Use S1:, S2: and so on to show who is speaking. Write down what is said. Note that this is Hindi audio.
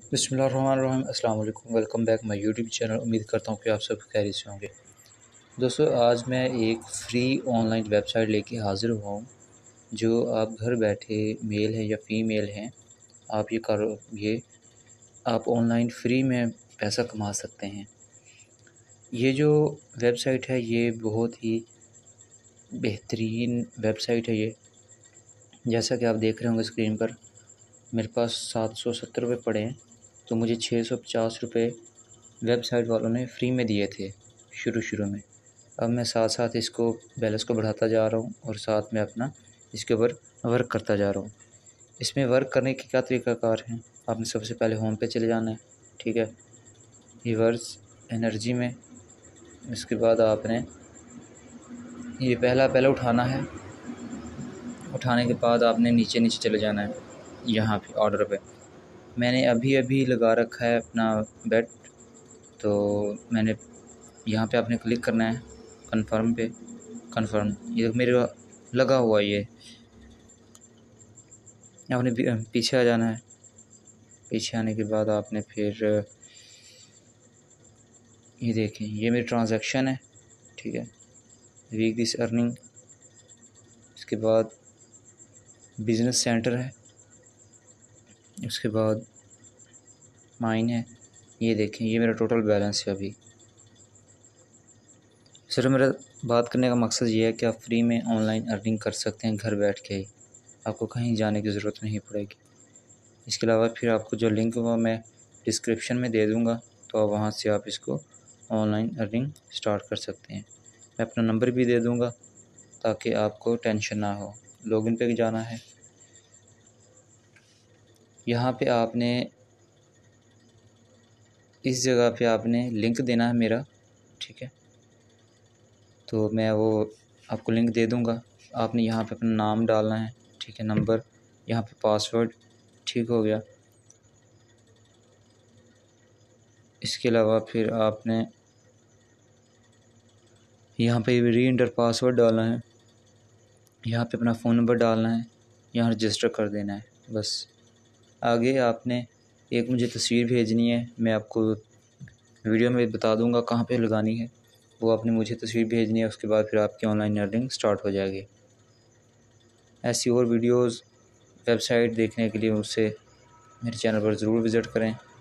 S1: बिस्मिल्लाहिर्रहमानिर्रहीम। अस्सलाम वालेकुम। Welcome back my YouTube channel. उम्मीद करता हूँ कि आप सब खैरियत से होंगे। दोस्तों, आज मैं एक फ़्री ऑनलाइन वेबसाइट लेके हाज़िर हुआ हूँ, जो आप घर बैठे मेल है या फ़ीमेल हैं, आप ये आप ऑनलाइन फ़्री में पैसा कमा सकते हैं। ये जो वेबसाइट है ये बहुत ही बेहतरीन वेबसाइट है। ये जैसा कि आप देख रहे होंगे स्क्रीन पर, मेरे पास 770 रुपये पड़े हैं, तो मुझे 650 रुपये वेबसाइट वालों ने फ्री में दिए थे शुरू में। अब मैं साथ साथ इसको बैलेंस को बढ़ाता जा रहा हूँ और साथ में अपना इसके ऊपर वर्क करता जा रहा हूँ। इसमें वर्क करने के क्या तरीक़ाकार हैं। आपने सबसे पहले होम पे चले जाना है, ठीक है, रिवर्स एनर्जी में। इसके बाद आपने ये पहला उठाना है। उठाने के बाद आपने नीचे चले जाना है, यहाँ पे ऑर्डर पे। मैंने अभी लगा रखा है अपना बेट, तो मैंने यहाँ पे आपने क्लिक करना है कन्फर्म। ये मेरा लगा हुआ है। ये आपने पीछे आ जाना है। पीछे आने के बाद आपने फिर ये देखें, ये मेरी ट्रांजैक्शन है, ठीक है, वीक दिस अर्निंग। इसके बाद बिज़नेस सेंटर है, उसके बाद माइन है। ये देखें, ये मेरा टोटल बैलेंस है अभी। सिर्फ मेरा बात करने का मकसद ये है कि आप फ्री में ऑनलाइन अर्निंग कर सकते हैं घर बैठ के ही, आपको कहीं जाने की ज़रूरत नहीं पड़ेगी। इसके अलावा फिर आपको जो लिंक हुआ मैं डिस्क्रिप्शन में दे दूँगा, तो आप वहाँ से आप इसको ऑनलाइन अर्निंग स्टार्ट कर सकते हैं। मैं अपना नंबर भी दे दूँगा ताकि आपको टेंशन ना हो। लॉगिन पे जाना है, यहाँ पे आपने इस जगह पे आपने लिंक देना है मेरा, ठीक है। तो मैं वो आपको लिंक दे दूँगा। आपने यहाँ पे अपना नाम डालना है, ठीक है, नंबर, यहाँ पे पासवर्ड, ठीक हो गया। इसके अलावा फिर आपने यहाँ पे री एंटर पासवर्ड डालना है, यहाँ पे अपना फ़ोन नंबर डालना है, यहाँ रजिस्टर कर देना है, बस। आगे आपने एक मुझे तस्वीर भेजनी है, मैं आपको वीडियो में बता दूँगा कहाँ पे लगानी है। वो आपने मुझे तस्वीर भेजनी है, उसके बाद फिर आपकी ऑनलाइन अर्निंग स्टार्ट हो जाएगी। ऐसी और वीडियोज़ वेबसाइट देखने के लिए मुझसे मेरे चैनल पर ज़रूर विज़िट करें।